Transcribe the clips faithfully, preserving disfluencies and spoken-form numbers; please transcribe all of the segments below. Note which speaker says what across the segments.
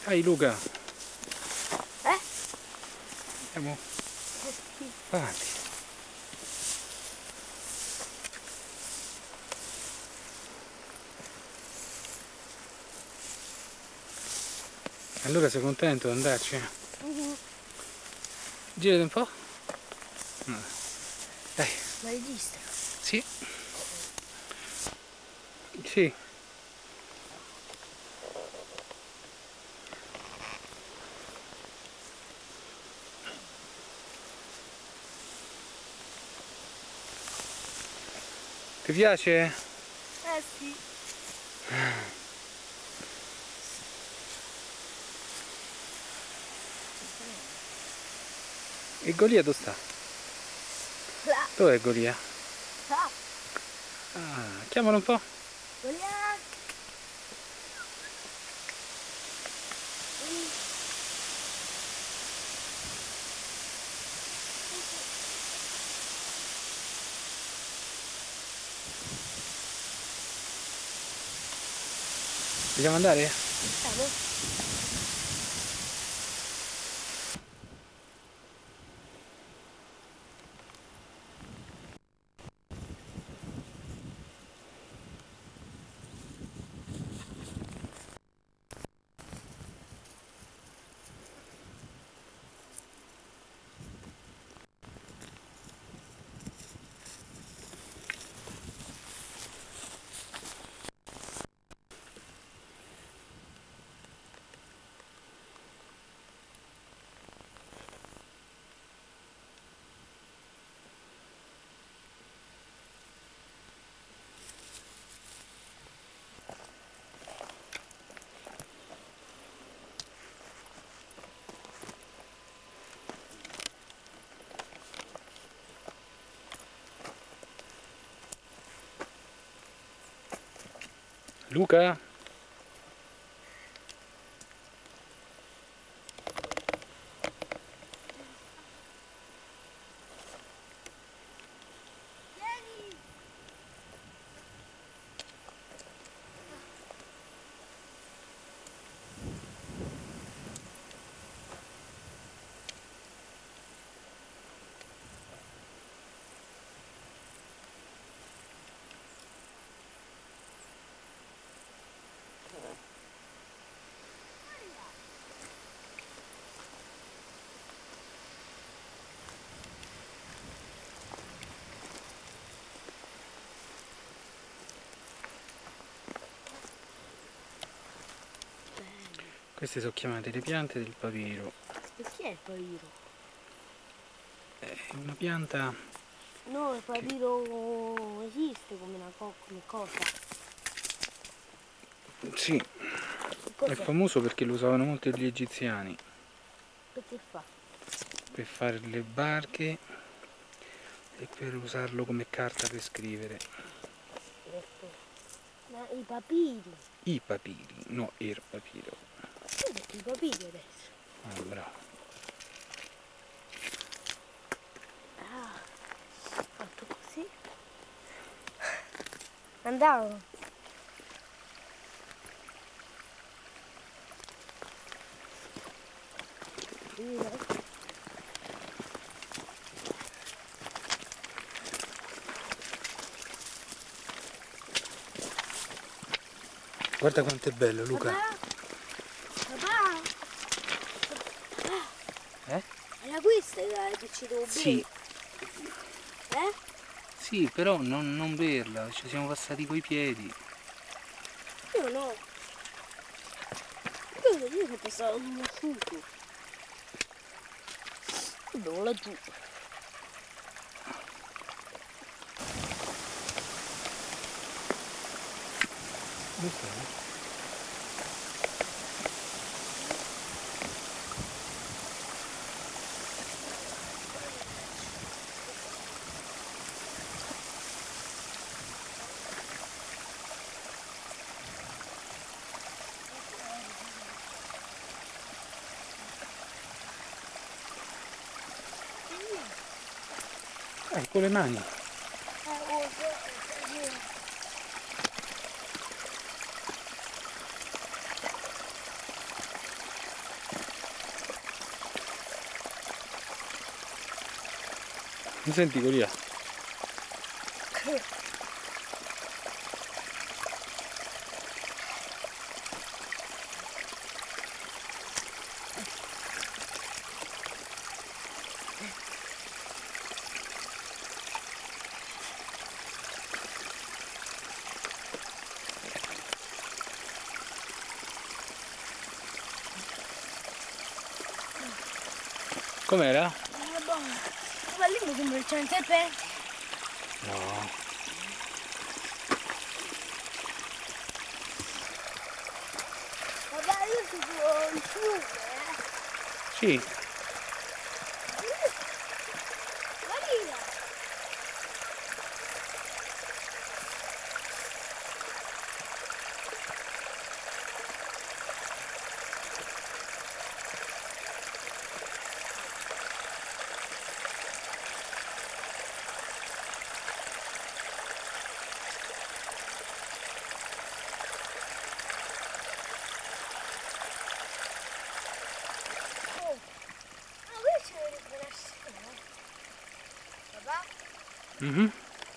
Speaker 1: Dai Luca.
Speaker 2: Eh?
Speaker 1: Andiamo avanti. Allora sei contento di andarci?
Speaker 2: Mm-hmm.
Speaker 1: Girati un po'. No. Dai.
Speaker 2: Ma registra?
Speaker 1: Sì. Sì. Ti piace?
Speaker 2: Eh sì.
Speaker 1: E Golia dove sta?
Speaker 2: Là.
Speaker 1: Dov'è Golia?
Speaker 2: Là.
Speaker 1: Ah, chiamalo un po'.
Speaker 2: Golia.
Speaker 1: Vogliamo andare?
Speaker 2: Andiamo.
Speaker 1: Luca? Queste sono chiamate le piante del papiro.
Speaker 2: E chi è il papiro?
Speaker 1: È una pianta...
Speaker 2: No, il papiro che... esiste come una co come cosa.
Speaker 1: Sì, è famoso perché lo usavano molto gli egiziani.
Speaker 2: Perché fa?
Speaker 1: Per fare le barche e per usarlo come carta per scrivere.
Speaker 2: Ma i papiri?
Speaker 1: I papiri, no il papiro.
Speaker 2: Dove i papiri adesso?
Speaker 1: Ah, bravo.
Speaker 2: Ah, fatto così? Andavo.
Speaker 1: Guarda quanto è bello, Luca.
Speaker 2: Papà? Papà? Papà?
Speaker 1: Eh?
Speaker 2: Era questa che ci devo bere?
Speaker 1: Sì.
Speaker 2: Eh?
Speaker 1: Sì, però non, non berla, ci siamo passati coi piedi.
Speaker 2: Io no. Io, io sono passato un asciutto. Io bevo laggiù.
Speaker 1: Dove stai? Dai, con le mani. Non senti Coria? Com'era?
Speaker 2: Ma lì mi sembra c'è un serpente.
Speaker 1: No.
Speaker 2: Vabbè, io sono il fiume, eh.
Speaker 1: Sì.
Speaker 2: Maria!
Speaker 1: Mhm.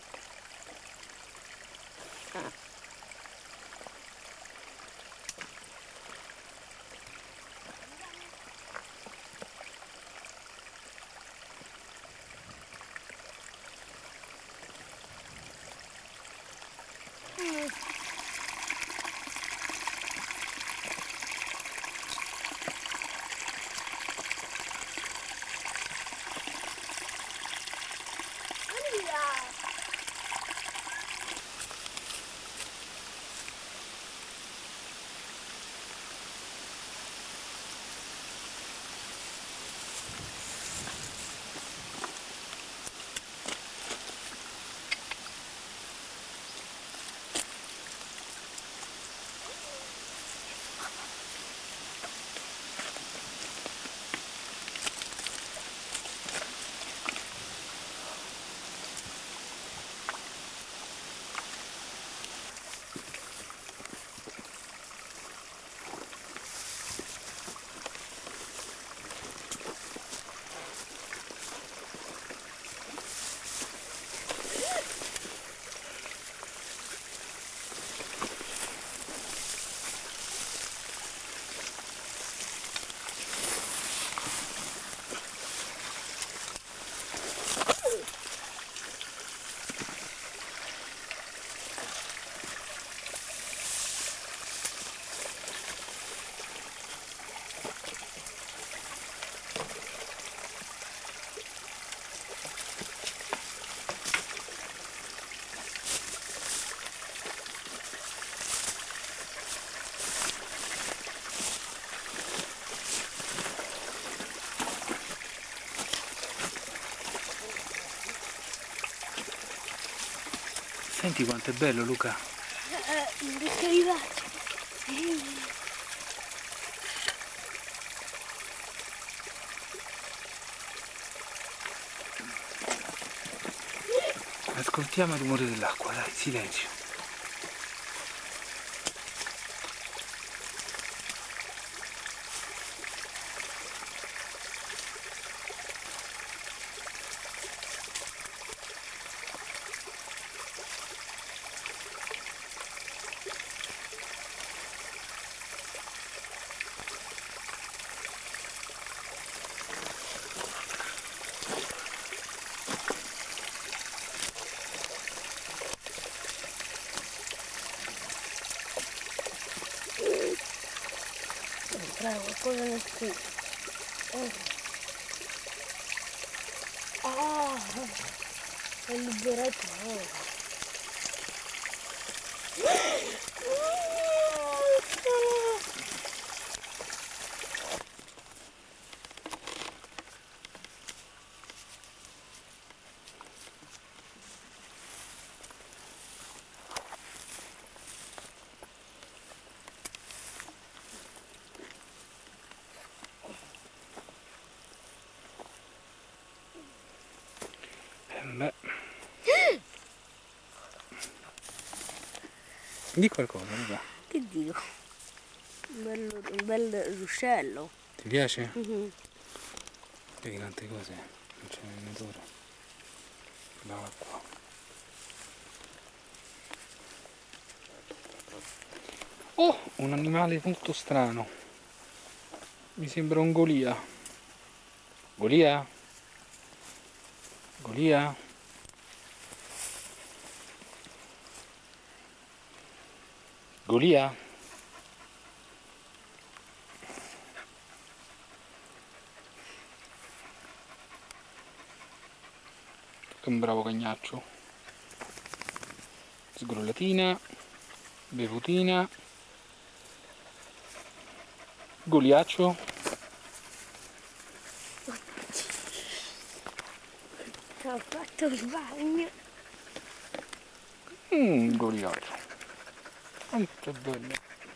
Speaker 1: Senti quanto è bello, Luca.
Speaker 2: Eh, non riesco a arrivarci.
Speaker 1: Ascoltiamo il rumore dell'acqua, dai, silenzio.
Speaker 2: Entrare qualcosa nel culo. Ah, è liberato.
Speaker 1: Beh. Di qualcosa, Luca.
Speaker 2: Che dico? Un bel, un bel ruscello.
Speaker 1: Ti piace?
Speaker 2: Mm-hmm.
Speaker 1: Vedi quante cose, non c'è nemmeno ora. Eccola qua. Oh, un animale molto strano. Mi sembra un golia. Golia? Golia? Golia? Che un bravo cagnaccio. Sgrollatina, bevutina, goliaccio.
Speaker 2: Ho fatto il bagno.
Speaker 1: Mmm, goliaccio. Quanto è bello.